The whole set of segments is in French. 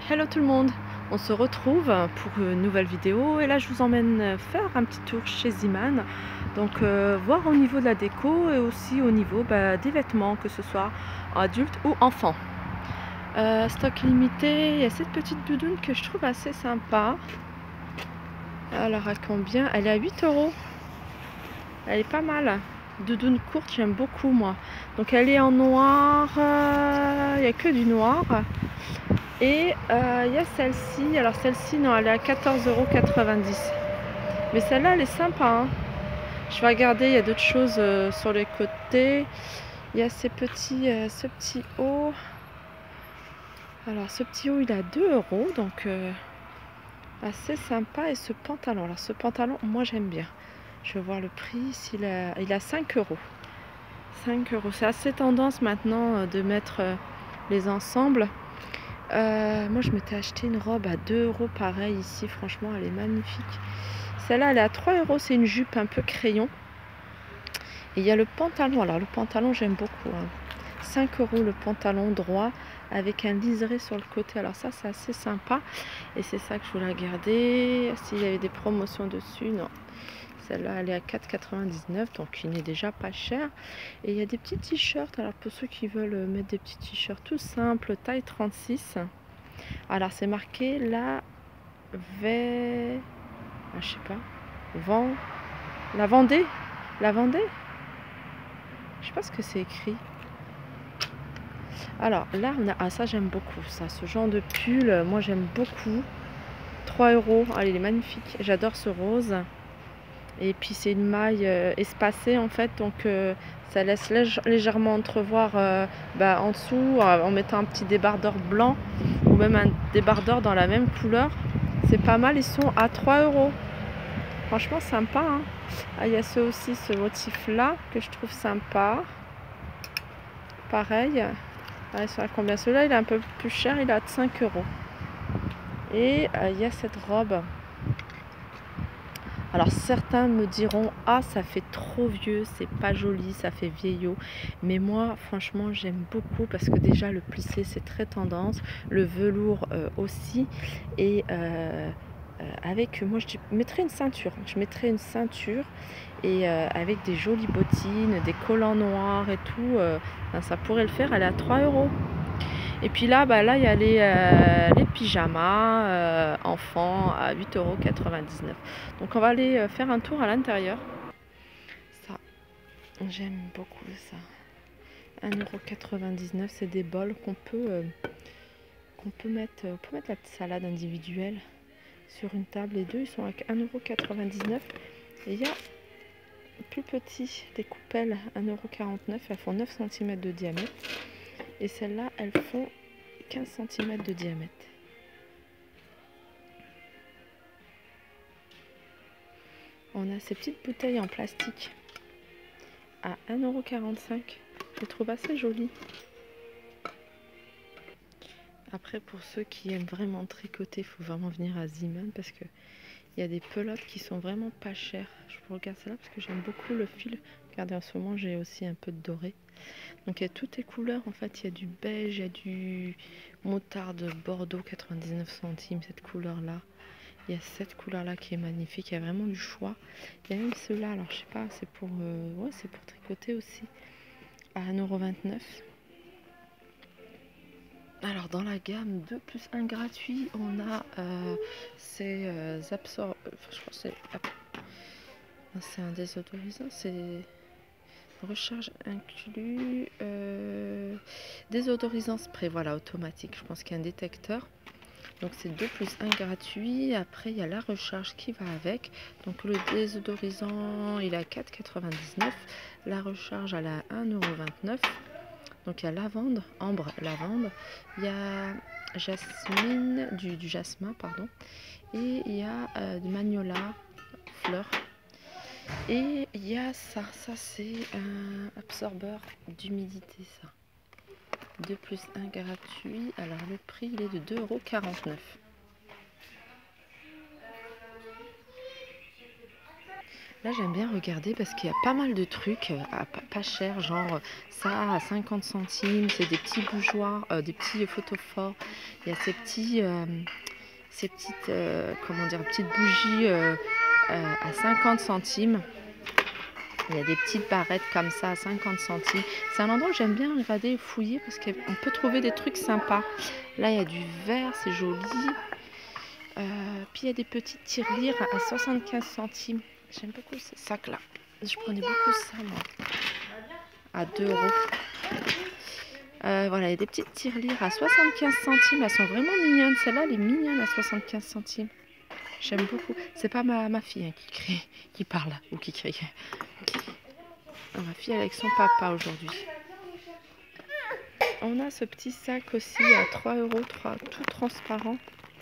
Hello tout le monde, on se retrouve pour une nouvelle vidéo et là je vous emmène faire un petit tour chez Zeeman. Donc voir au niveau de la déco et aussi au niveau des vêtements, que ce soit adultes ou enfants. Stock limité, il y a cette petite doudoune que je trouve assez sympa. Alors à combien? Elle est à 8 €. Elle est pas mal. Doudoune courte, j'aime beaucoup moi. Donc elle est en noir, il n'y a que du noir. Et il y a celle-ci, alors celle-ci non, elle est à 14,90 €. Mais celle-là elle est sympa, hein. Je vais regarder, il y a d'autres choses sur les côtés. Il y a ce petit haut. Alors ce petit haut il est à 2 €, donc assez sympa. Et ce pantalon, alors ce pantalon moi j'aime bien. Je vais voir le prix, il a 5 €. 5 €, c'est assez tendance maintenant de mettre les ensembles. Moi je m'étais acheté une robe à 2 € pareil ici, franchement elle est magnifique. Celle-là elle est à 3 €, c'est une jupe un peu crayon. Et il y a le pantalon, alors le pantalon j'aime beaucoup, hein. 5 € le pantalon droit avec un liseré sur le côté, alors ça c'est assez sympa. Et c'est ça que je voulais regarder, s'il y avait des promotions dessus. Non, celle-là elle est à 4,99 €, donc il n'est déjà pas cher. Et il y a des petits t-shirts, alors pour ceux qui veulent mettre des petits t-shirts tout simples, taille 36. Alors c'est marqué la je sais pas, la Vendée, la Vendée, je sais pas ce que c'est écrit. Alors là on a, ça j'aime beaucoup ça, ce genre de pull, moi j'aime beaucoup. 3 €, allez, il est magnifique, j'adore ce rose. Et puis c'est une maille espacée en fait, donc ça laisse légèrement entrevoir en dessous, en mettant un petit débardeur blanc ou même un débardeur dans la même couleur. C'est pas mal, ils sont à 3 €. Franchement sympa, hein. Ah, il y a ce motif là que je trouve sympa. Pareil. Ah, ils sont à combien? Celui-là il est un peu plus cher, il est à 5 €. Et il y a cette robe. Alors certains me diront, ah ça fait trop vieux, c'est pas joli, ça fait vieillot. Mais moi franchement j'aime beaucoup parce que déjà le plissé c'est très tendance, le velours aussi. Et avec, moi je mettrais une ceinture, et avec des jolies bottines, des collants noirs et tout, ça pourrait le faire. Elle est à 3 €. Et puis là, là il y a les pyjamas enfants à 8,99 €. Donc on va aller faire un tour à l'intérieur. Ça, j'aime beaucoup ça. 1,99 €, c'est des bols qu'on peut mettre. On peut mettre la petite salade individuelle sur une table. Les deux, ils sont à 1,99 €. Et il y a plus petit, des coupelles 1,49 €. Elles font 9 cm de diamètre. Et celles-là, elles font 15 cm de diamètre. On a ces petites bouteilles en plastique à 1,45 €. Je les trouve assez jolies. Après, pour ceux qui aiment vraiment tricoter, il faut vraiment venir à Zeeman parce que il y a des pelotes qui sont vraiment pas chères. Je vous regarde celle-là parce que j'aime beaucoup le fil. Regardez, en ce moment, j'ai aussi un peu de doré. Donc, il y a toutes les couleurs. En fait, il y a du beige, il y a du moutarde bordeaux, 99 centimes, cette couleur-là. Il y a cette couleur-là qui est magnifique. Il y a vraiment du choix. Il y a même ceux-là. Alors, je sais pas, c'est pour, ouais, c'est pour tricoter aussi. À 1,29 €. Alors dans la gamme 2 plus 1 gratuit, on a ces absorbants, je crois que c'est un désodorisant, c'est recharge inclus, désodorisant spray, voilà, automatique. Je pense qu'il y a un détecteur. Donc c'est 2 plus 1 gratuit. Après il y a la recharge qui va avec. Donc le désodorisant il est à 4,99 €. La recharge elle est à 1,29 €. Donc il y a lavande, ambre, lavande, il y a jasmine, du jasmin, pardon, et il y a du magnolia, fleur, et il y a ça c'est un absorbeur d'humidité, ça. 2 plus 1 gratuit, alors le prix il est de 2,49 €. Là, j'aime bien regarder parce qu'il y a pas mal de trucs pas cher, genre ça à 50 centimes, c'est des petits bougeoirs, des petits photophores. Il y a ces petites, comment dire, petites bougies à 50 centimes. Il y a des petites barrettes comme ça à 50 centimes. C'est un endroit où j'aime bien regarder et fouiller parce qu'on peut trouver des trucs sympas. Là, il y a du verre, c'est joli. Puis il y a des petites tirelires à 75 centimes. J'aime beaucoup ces sacs-là. Je prenais beaucoup ça, moi. À 2 euros. Voilà, il y a des petites tirelires à 75 centimes. Elles sont vraiment mignonnes. Celle-là, elle est mignonne à 75 centimes. J'aime beaucoup. C'est pas ma fille qui crie, qui parle ou qui crie. Non, ma fille elle est avec son papa aujourd'hui. On a ce petit sac aussi à 3 euros, tout transparent.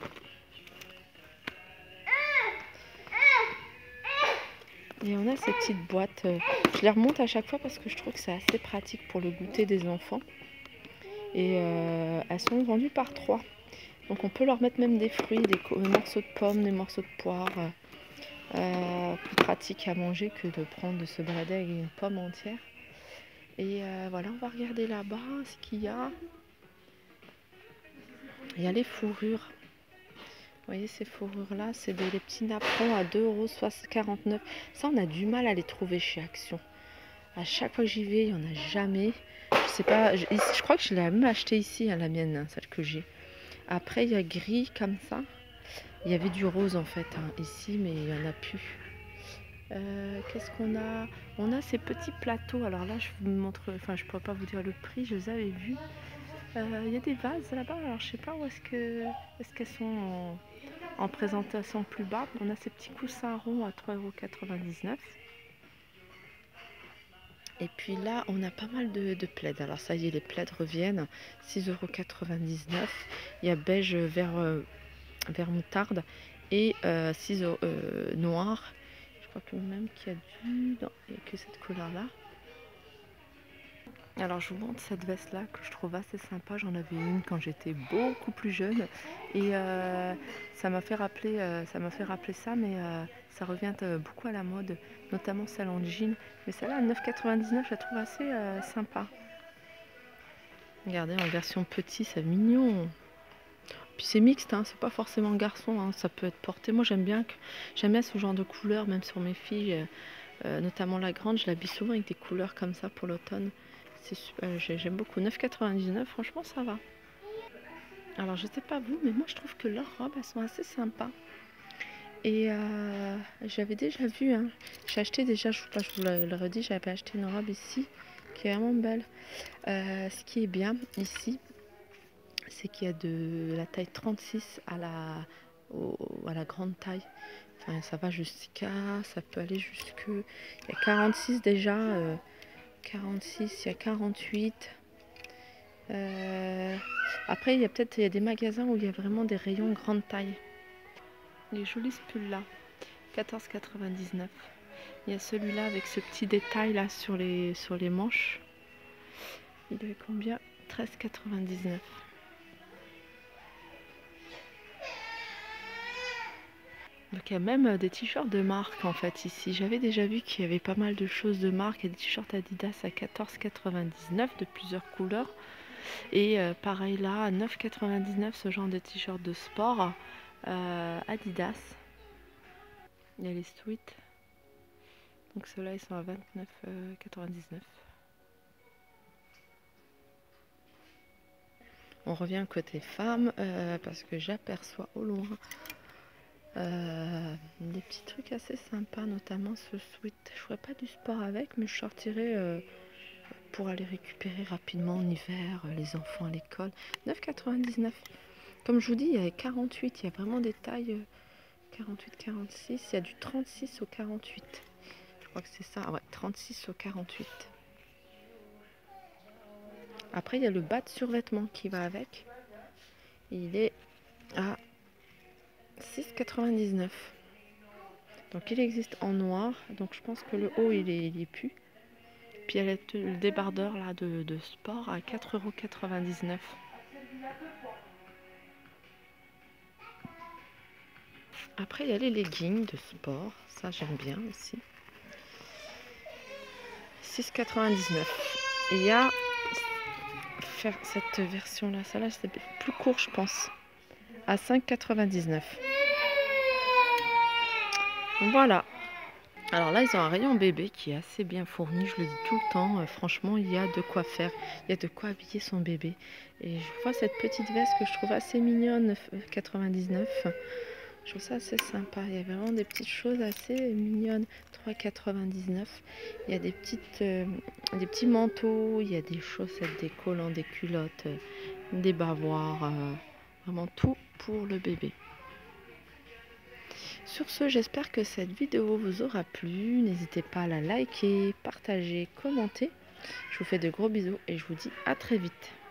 Et on a ces petites boîtes. Je les remonte à chaque fois parce que je trouve que c'est assez pratique pour le goûter des enfants. Et elles sont vendues par 3. Donc on peut leur mettre même des fruits, des morceaux de pommes, des morceaux de poire. Plus pratique à manger que de se balader avec une pomme entière. Et voilà, on va regarder là-bas ce qu'il y a. Il y a les fourrures. Vous voyez ces fourrures-là, c'est des petits napperons à 2,49 €. Ça, on a du mal à les trouver chez Action. À chaque fois que j'y vais, il n'y en a jamais. Je sais pas, je crois que je l'ai même acheté ici, hein, la mienne, hein, celle que j'ai. Après, il y a gris comme ça. Il y avait du rose en fait, hein, ici, mais il n'y en a plus. Qu'est-ce qu'on a? On a ces petits plateaux. Alors là, je vous montre, enfin, je pourrais pas vous dire le prix, je les avais vus. Il y a des vases là-bas. Alors, je sais pas où est-ce qu'elles sont en présentation plus bas. On a ces petits coussins ronds à 3,99 €. Et puis là, on a pas mal de plaids. Alors ça y est, les plaids reviennent. 6,99 €. Il y a beige vert moutarde et 6 noir. Je crois que même qu'il y a non, il n'y a que cette couleur-là. Alors je vous montre cette veste-là que je trouve assez sympa. J'en avais une quand j'étais beaucoup plus jeune et ça m'a fait rappeler ça, mais ça revient beaucoup à la mode, notamment celle en jean. Mais celle-là à 9,99 €, je la trouve assez sympa. Regardez, en version petit, c'est mignon. Puis c'est mixte, hein, c'est pas forcément garçon, hein, ça peut être porté. Moi j'aime bien ce genre de couleurs, même sur mes filles, notamment la grande, je l'habille souvent avec des couleurs comme ça pour l'automne. J'aime beaucoup. 9,99 €, franchement ça va. Alors je sais pas vous, mais moi je trouve que leurs robes elles sont assez sympas. Et j'avais déjà vu, hein, j'ai acheté déjà, je vous le redis, j'avais acheté une robe ici qui est vraiment belle. Ce qui est bien ici, c'est qu'il y a de la taille 36 à la grande taille. Enfin, ça va ça peut aller jusque, il y a 46 déjà, 46, il y a 48. Après, il y a des magasins où il y a vraiment des rayons grande taille. Les jolis pulls là, 14,99 €. Il y a celui-là avec ce petit détail là sur les manches. Il est combien? 13,99 €. Donc il y a même des t-shirts de marque en fait ici. J'avais déjà vu qu'il y avait pas mal de choses de marque. Il y a des t-shirts Adidas à 14,99 € de plusieurs couleurs. Et pareil là, à 9,99 € ce genre de t-shirt de sport Adidas. Il y a les sweats. Donc ceux-là ils sont à 29,99 €. On revient côté femme parce que j'aperçois au loin des petits trucs assez sympas, notamment ce sweat. Je ferai pas du sport avec, mais je sortirai pour aller récupérer rapidement en hiver les enfants à l'école. 9,99 €. Comme je vous dis, il y a 48, il y a vraiment des tailles 48, 46, il y a du 36 au 48. Je crois que c'est ça, ouais, 36 au 48. Après, il y a le bas de survêtement qui va avec. Il est à 6,99 €. Donc il existe en noir. Donc je pense que le haut il est plus. Puis il y a le débardeur là de sport à 4,99 €. Après il y a les leggings de sport. Ça j'aime bien aussi. 6,99. Et il y a faire cette version-là, celle-là c'est plus court je pense, à 5,99. Voilà. Alors là, ils ont un rayon bébé qui est assez bien fourni, je le dis tout le temps. Franchement, il y a de quoi faire, il y a de quoi habiller son bébé. Et je vois cette petite veste que je trouve assez mignonne, 99. Je trouve ça assez sympa. Il y a vraiment des petites choses assez mignonnes, 3,99. Il y a des petits manteaux, il y a des chaussettes, des collants, des culottes, des bavoirs, vraiment tout pour le bébé. Sur ce, j'espère que cette vidéo vous aura plu. N'hésitez pas à la liker, partager, commenter. Je vous fais de gros bisous et je vous dis à très vite.